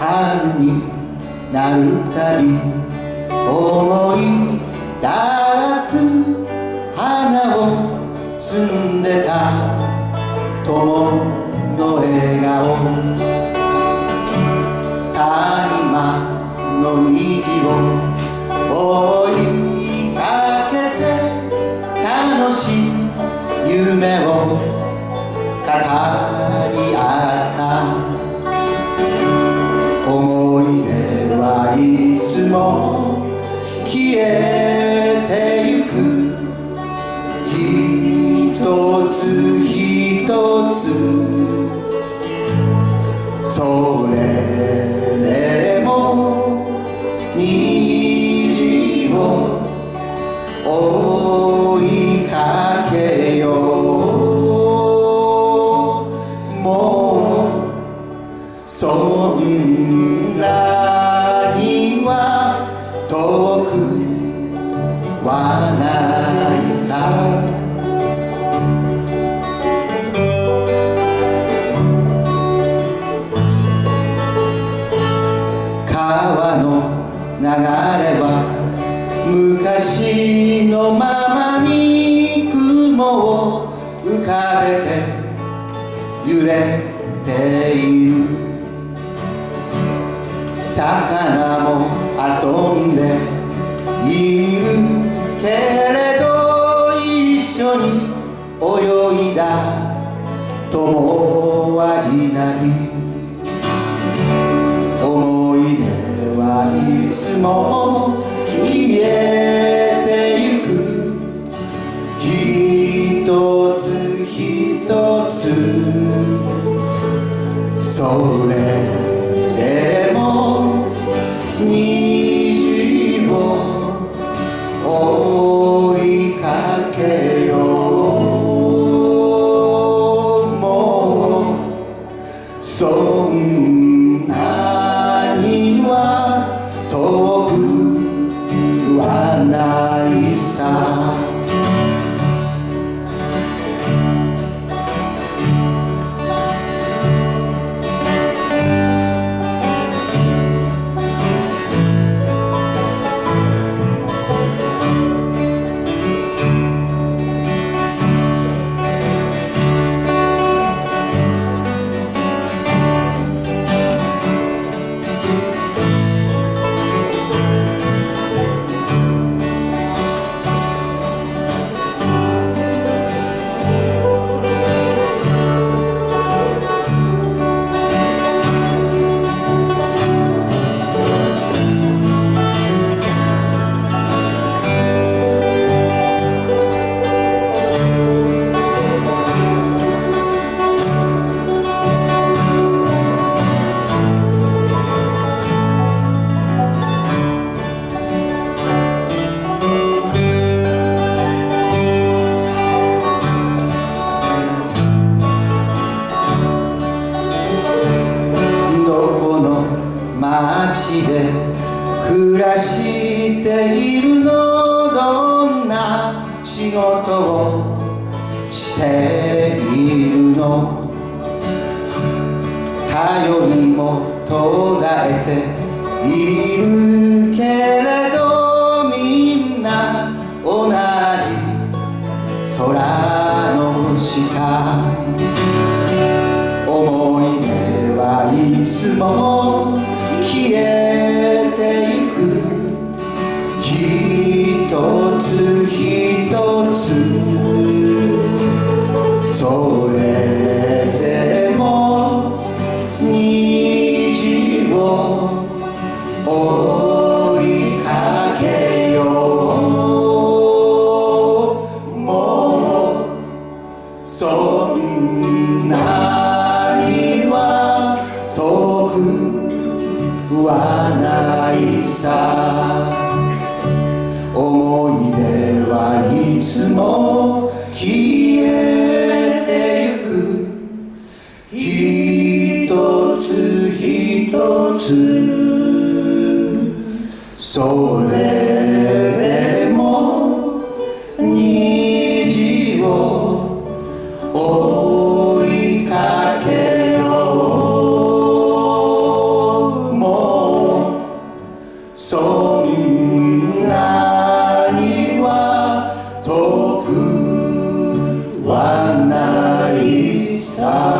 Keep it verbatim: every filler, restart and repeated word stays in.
春になるたび思い出す花を摘んでた友の笑顔、谷間の虹を追いかけて楽しい夢を語り合った。思い出はいつも消えてゆく、一つ一つそれでも虹を追いかけよう。もうそんなには遠くはないさ。川の流れは昔のままに雲を浮かべて揺れている。魚も遊んでいるけれど一緒に泳いだ友はいない。思い出はいつも消えてゆく、一つ一つそれでも虹を追いかけよう。もうそんなには遠くはないさ。街で暮らしているの、どんな仕事をしているの。頼りも途絶えているけれどみんな同じ空の下。思い出はいつも消えてゆく、一つ一つそれでも虹を追いかけよう。もうそんなには遠くはないさ。思い出はいつも消えてゆく、一つ一つそれでも虹を追いかけよう。 はないさ